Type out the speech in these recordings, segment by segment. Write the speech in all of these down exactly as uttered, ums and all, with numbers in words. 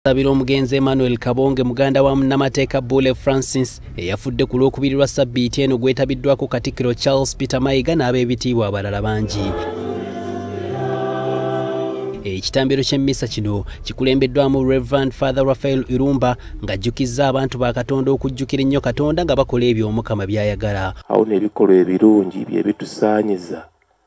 Sabira omugenzi Emmanuel Kabonge muganda wa Munnamateeka Bbuule Francis eyafudde ku lwokubiri lwa Ssabbiiti eno gwetabiddwako Katikkiro Charles Peter Mayiga n'ab'ebitiibwa abalala bangi. Ekitambiro ky'emmisa kino kikulembeddwamu Reverend Father Raphael Irumba ng'ajjukizza abantu ba Katonda okujjukira ennyo Katonda nga bakola ebyo Omukama by'ayagala. Awo n'ebikolwa ebirungi bye bitusaanyiza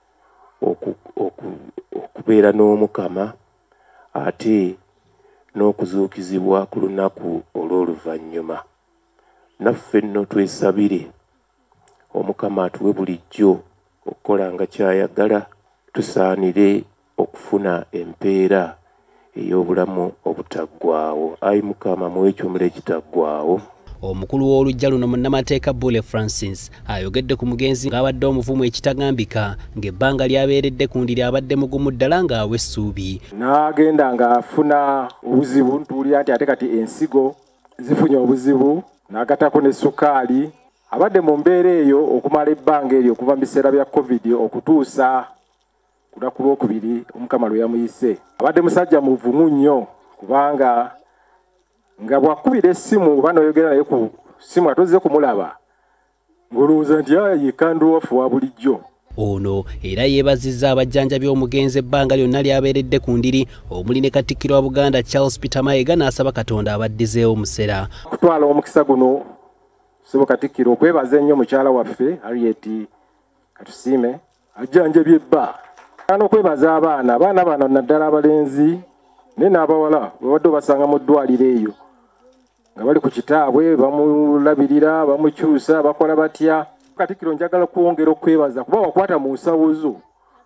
okubeera n'Omukama ate n'okuzuukizibwa ku lunaku olw'oluvannyuma. Naffe nno twesabire Omukama atuwe bulijjo okukola nga ky'ayagala, tusaanire okufuna empeera ey'obulamu obutaggwaawo. Ayi Mukama muwe ekyomero ekitaggwaawo. Omukulu w'oluggya luno Munnamateeka Bbuule Francis ayogedde ku mugenzi ng'abadde omuvumu ekitagambika ng'ebbanga lyabeeredde ku ndiri abadde mugumu ddala ng'awa essuubi. N'agenda ng'afuna obuzibu ntuulira nti ate kati ensigo zifunye obuzibu n'agatako ne ssukaali. Abadde mu mbeera eyo okumala ebbanga eryo okuva mu biseera bya COVID okutuusa ku lunaku lwokubiri Omukama lwe yamuyise. Abadde musajja muvumu nnyo kubanga nga bwakubira essimu oba n'oyogera naye ku ssimu atozze kumulaba ng'olowooza nti yekka ndowaffe wa bulijjo. Ono era yeebazizza abajjanjabi omugenzi ebbanga lyonna lyabeeredde ku ndiri omuli ne Katikkiro wa Buganda Charles Peter Mayiga n'asaba Katonda abaddizeewo omusera. Kutwala omukisa guno Ssebo Katikkiro okwebaza ennyo mukyala waffe Harriet Katusiime ajjanjabye ebba. N'okwebaza abaana abaana bano naddala abalenzi ne n'abawala babadde basanga mu ddwaliro eyo nga bali ku kitaabwe bamulabirira bamukyusa bakola batya. Katikkiro njagala kwongera okwebaza kuba wakwata mu nsawo zo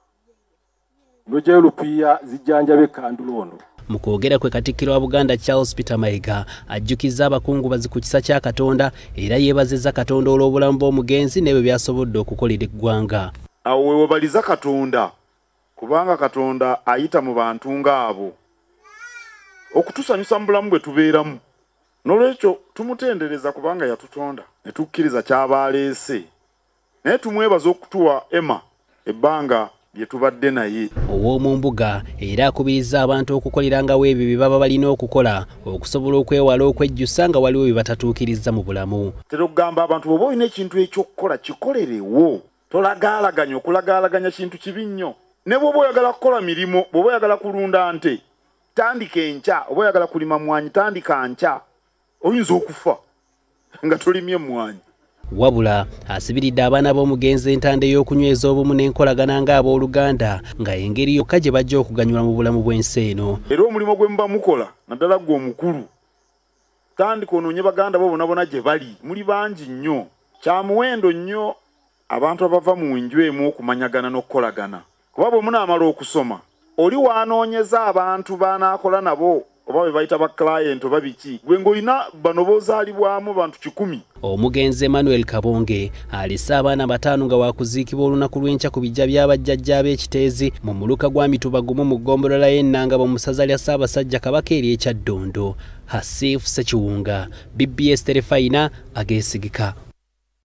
n'ogyayo lupiiya zijjanjabe ekkandulondo. Mu kwogera kwe Katikkiro wa Buganda Charles Peter Mayiga ajjukizza abakungubazi ku kisa kya Katonda era yeebazizza Katonda olw'obulamu bw'omugenzi n'ebyo by'asobodde okukolera eggwanga. Awo weewabaliza Katonda kubanga Katonda ayita mu bantu ng'abo okutusanyusa mu bulamu bwe tubeeramu. N'olwekyo tumutendereza kubanga yatutonda ne tukkiriza ky'aba aleese, naye tumwebaza okutuwa ema ebbanga lye tubadde naye. Ow'omu mbuga era akubirizza abantu okukolerangawo ebyo bye baba balina okukola okusobola okwewala okwejjusa nga waliwo bye batatuukirizza mu bulamu. Tera okugamba abantu bw'oba olina ekintu eky'okukola kikolerewo, tolagaalaganya. Okulagaalaganya kintu kibi nnyo. Ne bw'oba oyagala kukola mirimu, bw'oba oyagala kulunda nte tandika enkya, oba oyagala kulima mwanyi tandika nkya. Oyinza okufa nga tolimye mwanyi. Wabula asibiridde abaana b'omugenzi entanda ey'okunyweza obumu n'enkolagana ng'abooluganda nga engeri yokka gye bajja okuganyula mu bulamu bw'ensi eno. Era omulimu gwe muba mukola naddala gwe omukulu, tandika onoonye baganda bo bonabona gye bali, muli bangi nnyo. Kya muwendo nnyo abantu abava mu nju emu okumanyagana n'okukolagana, kuba bwe munaamala okusoma oli wanoonyeza abantu banaakola nabo oba be bayita ba client oba biki, gwe ng'olina bano boozaalibwamu bantu kikumi. Omugenzi Emmanuel Kabonge alisse abaana bataano nga waakuziikibwa olunaku lw'enkya ku bijja by'abajjajja ab'ekiteezi mu muluka gwa Mituba gumu mu ggombolola y'Ennangabo mu ssaza lya Ssaabasajja Kabaka eri ekyaddondo. Hasifu Ssekiwunga, B B S Terefayina ageesigika.